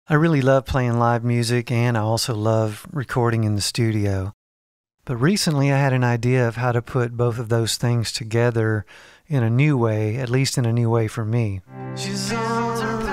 I really love playing live music, and I also love recording in the studio. But recently I had an idea of how to put both of those things together in a new way, at least in a new way for me. She's on